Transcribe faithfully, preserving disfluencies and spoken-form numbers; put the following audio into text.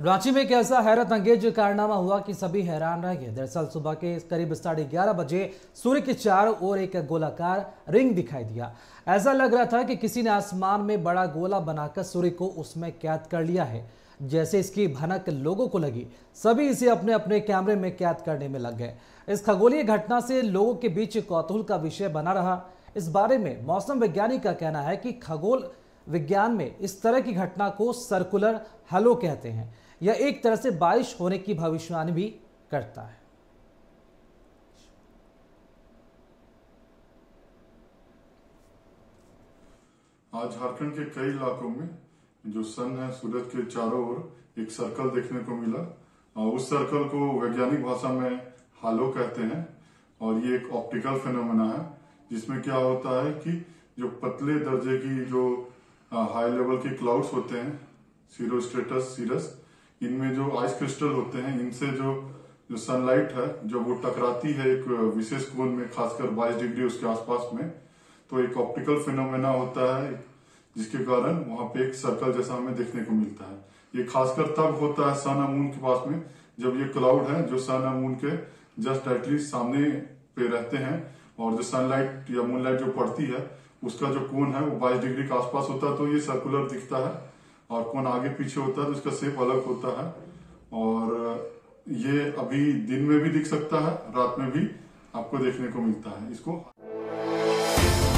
रांची में एक ऐसा हैरत अंगेज कारनामा हुआ कि सभी हैरान रह गए। दरअसल सुबह के करीब साढ़े ग्यारह बजे सूर्य के चारों ओर एक गोलाकार रिंग दिखाई दिया। ऐसा लग रहा था कि किसी ने आसमान में बड़ा गोला बनाकर सूर्य को उसमें कैद कर लिया है। जैसे इसकी भनक लोगों को लगी, सभी इसे अपने अपने कैमरे में कैद करने में लग गए। इस खगोलीय घटना से लोगों के बीच कौतूहल का विषय बना रहा। इस बारे में मौसम वैज्ञानिक का कहना है कि खगोल विज्ञान में इस तरह की घटना को सर्कुलर हेलो कहते हैं। यह एक तरह से बारिश होने की भविष्यवाणी भी करता है। आज झारखंड के कई इलाकों में जो सन है, सूरज के चारों ओर एक सर्कल देखने को मिला। और उस सर्कल को वैज्ञानिक भाषा में हालो कहते हैं और ये एक ऑप्टिकल फिनोमेना है, जिसमें क्या होता है कि जो पतले दर्जे की जो हाई लेवल के क्लाउड्स होते हैं, सीरोस्ट्रेटस, सीरस, इनमें जो आइस क्रिस्टल होते हैं, इनसे जो जो सनलाइट है जब वो टकराती है एक विशेष कोण में, खासकर बाईस डिग्री उसके आसपास में, तो एक ऑप्टिकल फिनोमेना होता है, जिसके कारण वहां पे एक सर्कल जैसा हमें देखने को मिलता है। ये खासकर तब होता है सन और मून के पास में, जब ये क्लाउड है जो सन और मून के जस्ट एटलीस्ट सामने पे रहते हैं, और जो सनलाइट या मूनलाइट जो पड़ती है उसका जो कोण है वो बाईस डिग्री के आसपास होता है, तो ये सर्कुलर दिखता है। और कोण आगे पीछे होता है तो इसका शेप अलग होता है। और ये अभी दिन में भी दिख सकता है, रात में भी आपको देखने को मिलता है इसको।